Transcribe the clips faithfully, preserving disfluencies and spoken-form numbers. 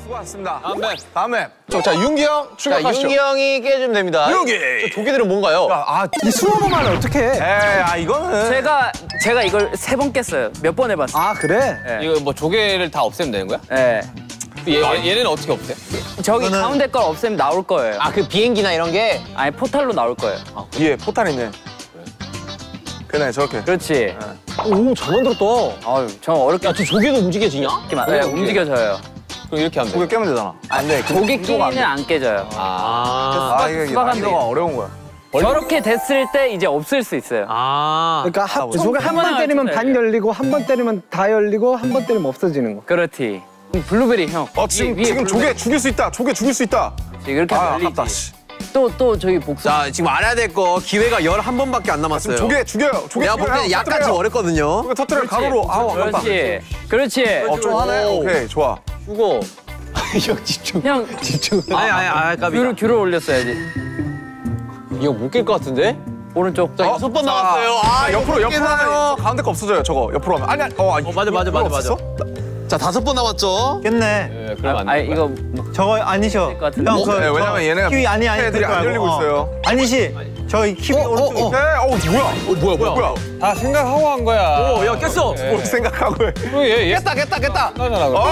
수고하셨습니다. 다음 맵. 다음 맵. 저, 자, 윤기 형 출격하시죠. 윤기 형이 깨주면 됩니다. 윤기! 저 조개들은 뭔가요? 야, 아, 이 수업만 어떻게 해? 에이, 아, 이거는. 제가 제가 이걸 세 번 깼어요. 몇 번 해봤어요. 아 그래? 네. 이거 뭐 조개를 다 없애면 되는 거야? 네. 얘, 얘는 어떻게 없애? 저기 가운데 걸 없애면 나올 거예요. 아, 그 비행기나 이런 게? 아니 포탈로 나올 거예요. 위에 포탈 있네. 그래, 저렇게. 그렇지. 오, 잘 만들었다. 아유, 저 어렵게 야, 저 조개도 움직여지냐? 네, 움직여져요. 그럼 이렇게 하면 돼. 조개 깨면 되잖아. 안 돼. 조개끼리는 안 깨져요. 아. 아, 이게 수박한 난이도가 데. 어려운 거야. 저렇게 됐을 때 이제 없을 수 있어요. 아. 그러니까 한, 아, 저게 한 번 하나 때리면 좀 반 해야 돼. 열리고 한 번 때리면 다 열리고 한 번 때리면 없어지는 거. 그렇지. 블루베리 형. 어, 지금, 위에 지금 블루베리. 조개 죽일 수 있다. 조개 죽일 수 있다. 이렇게 아, 하면 열리지. 아깝다, 씨. 또, 또 저기 복수. 자, 지금 알아야 될 거 기회가 열한 번밖에 안 남았어요. 조개 죽여요. 조개 내가 볼 죽여요. 때는 약간 좀 터뜨려요. 어렵거든요. 조개 터뜨려 가로로. 아우, 아깝다. 그렇지. 그렇지. 어, 좀 하네. 오케이, 좋아. 죽어. 형 집중. 형, 집중. 아니, 아니, 아니, 까비. 귤을, 귤을 올렸어야지. 이거 못 깰 것 같은데? 오른쪽. 자, 여섯 번 남았어요. 아, 아, 옆으로, 옆으로 하면 깨나요? 저 가운데 거 없어져요, 저거. 옆으로 하면. 아니, 아니, 어, 아니. 어, 맞아, 맞아, 맞아, 맞아. 없었어? 자, 다섯 번 남았죠? 깼네. 네, 그럼 안 돼. 아, 이거 저거 아니셔. 것 같은데. 형, 그, 네, 왜냐면 얘네가 키위 아니 아니 애들이 안 그거 열리고 말고. 있어요. 어. 아니시. 저기 키위 오른쪽. 네, 어우, 뭐야? 어, 뭐야, 뭐야. 뭐야? 다 생각하고 한 거야. 어, 야, 깼어. 뭘 생각하고 해. 그리고 얘, 얘 깼다, 깼다, 깼다. 하잖아, 그럼.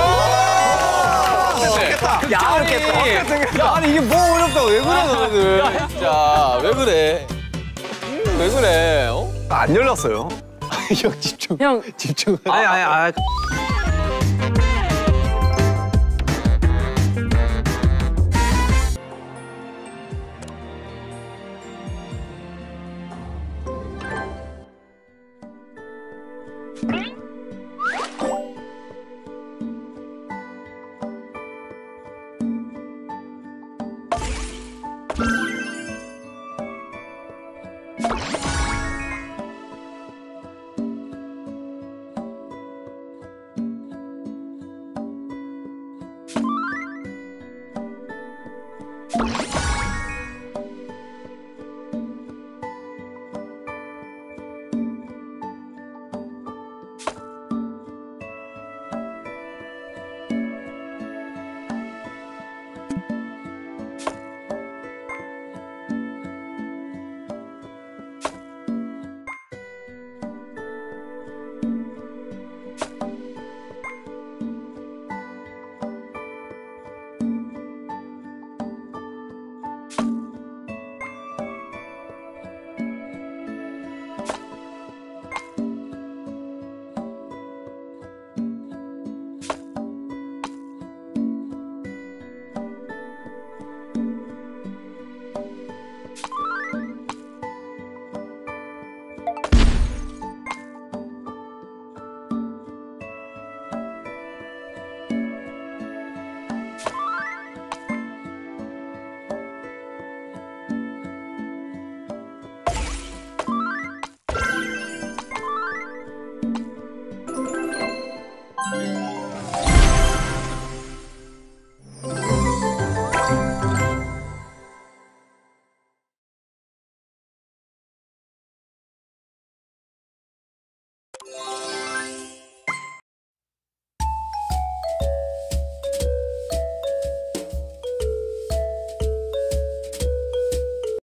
깼다. 야, 이렇게. 야, 아니 이게 뭐 어렵다고 왜 그래 너희들. 진짜 왜 그래? 음, 왜 그래? 어? 안 열렸어요. 형 집중. 형, 집중. 아니 아니 아니. Thank you.